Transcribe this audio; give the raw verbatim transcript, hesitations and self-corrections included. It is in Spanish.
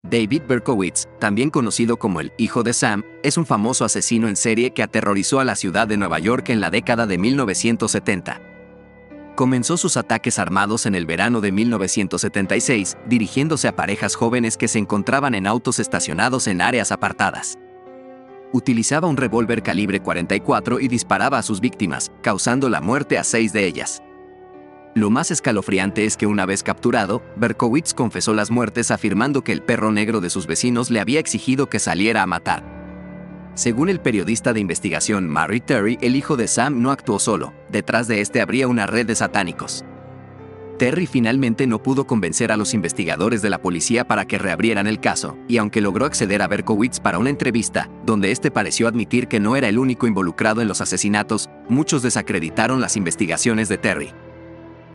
David Berkowitz, también conocido como el hijo de Sam, es un famoso asesino en serie que aterrorizó a la ciudad de Nueva York en la década de mil novecientos setenta. Comenzó sus ataques armados en el verano de mil novecientos setenta y seis, dirigiéndose a parejas jóvenes que se encontraban en autos estacionados en áreas apartadas. Utilizaba un revólver calibre cuarenta y cuatro y disparaba a sus víctimas, causando la muerte a seis de ellas. Lo más escalofriante es que una vez capturado, Berkowitz confesó las muertes afirmando que el perro negro de sus vecinos le había exigido que saliera a matar. Según el periodista de investigación Mary Terry, el hijo de Sam no actuó solo, detrás de este habría una red de satánicos. Terry finalmente no pudo convencer a los investigadores de la policía para que reabrieran el caso, y aunque logró acceder a Berkowitz para una entrevista, donde este pareció admitir que no era el único involucrado en los asesinatos, muchos desacreditaron las investigaciones de Terry.